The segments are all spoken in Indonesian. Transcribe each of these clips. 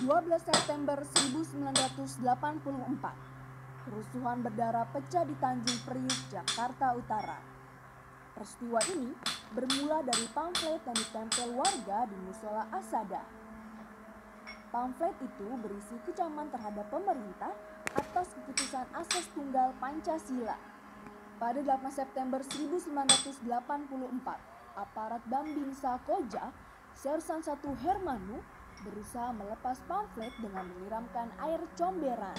12 September 1984, kerusuhan berdarah pecah di Tanjung Priuk, Jakarta Utara. Peristiwa ini bermula dari pamflet yang ditempel warga di Musola Asada. Pamflet itu berisi kecaman terhadap pemerintah atas keputusan asas tunggal Pancasila. Pada 8 September 1984, aparat Bambingsa Koja, Sersan 1 Hermanu, berusaha melepas pamflet dengan menyiramkan air comberan.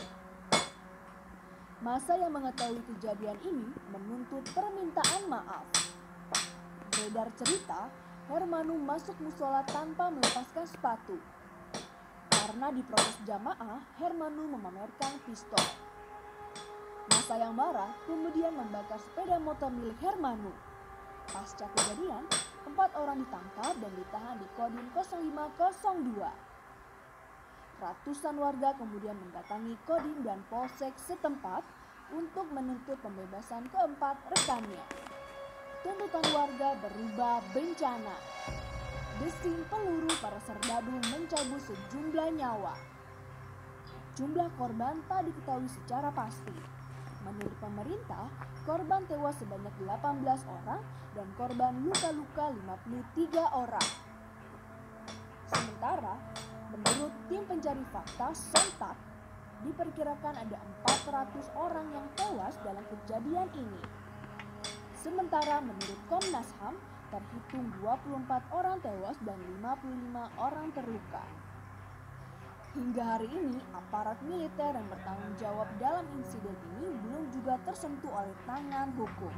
Massa yang mengetahui kejadian ini menuntut permintaan maaf. Beredar cerita, Hermanu masuk musola tanpa melepaskan sepatu. Karena diprotes jamaah, Hermanu memamerkan pistol. Massa yang marah kemudian membakar sepeda motor milik Hermanu. Pasca kejadian, 4 orang ditangkap dan ditahan di Kodim 0502. Ratusan warga kemudian mendatangi Kodim dan Polsek setempat untuk menuntut pembebasan keempat rekannya. Tuntutan warga berubah bencana. Desing peluru para serdadu mencabut sejumlah nyawa. Jumlah korban tak diketahui secara pasti. Menurut pemerintah, korban tewas sebanyak 18 orang dan korban luka-luka 53 orang. Sementara, menurut tim pencari fakta Sontak, diperkirakan ada 400 orang yang tewas dalam kejadian ini. Sementara menurut Komnas HAM, terhitung 24 orang tewas dan 55 orang terluka. Hingga hari ini, aparat militer yang bertanggung jawab dalam insiden ini belum juga tersentuh oleh tangan hukum.